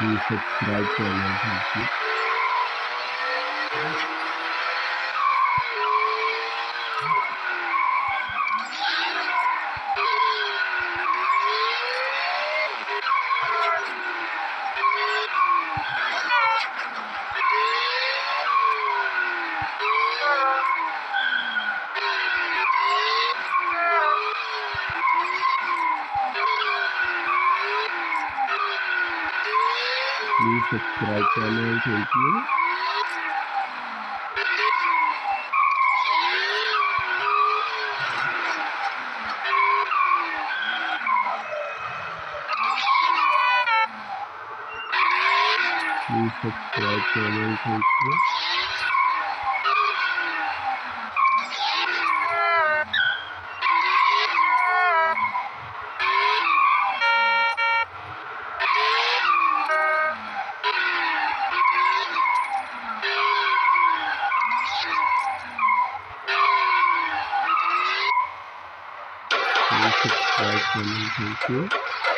Please subscribe channel. Thank you. Please subscribe channel. Thank you. Please subscribe channel. Thank you. Please subscribe channel. Thank you.